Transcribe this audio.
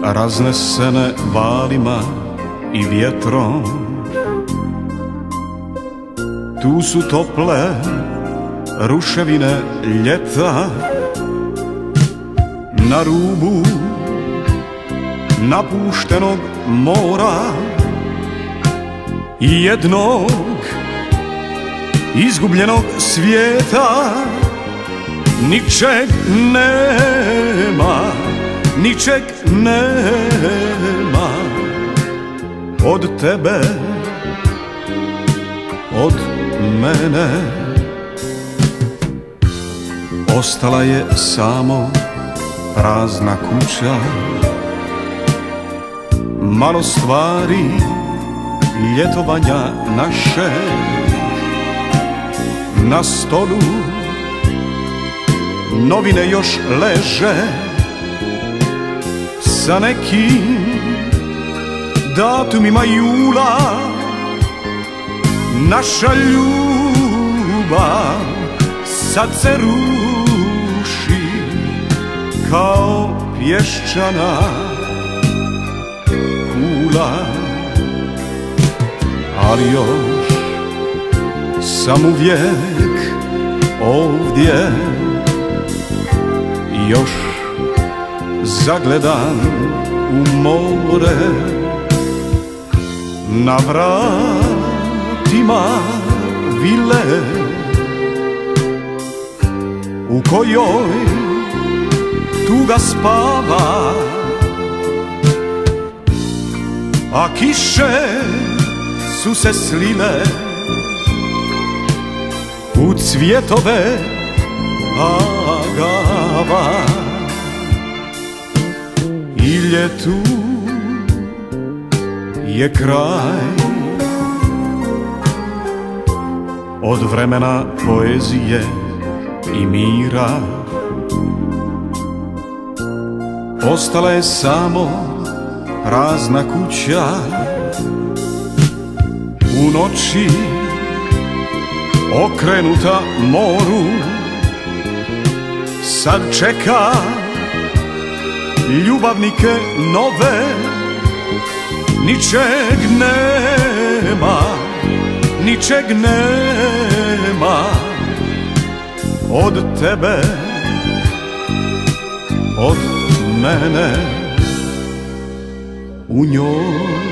raznesene valima i vjetrom. Tu su tople ruševine ljeta, na rubu napuštenog mora i jednog izgubljenog svijeta. Ničeg nema, ničeg nema od tebe, od mene. Ostala je samo prazna kuća, malo stvari ljetovanja naše. Na stolu novine još leže sa nekim datumima jula. Naša ljubav sad se ruši kao pješčana kula, ali još sam uvijek ovdje, još zagledan u more. Na vratima vile u kojoj tuga spava, a kiše su se slile u cvjetove agava. I ljetu je kraj, od vremena poezije i mira. Ostala je samo prazna kuća u noći okrenuta moru. Sad čeka ljubavnike nove. Ničeg nema, ničeg nema od tebe, od mene. U njoj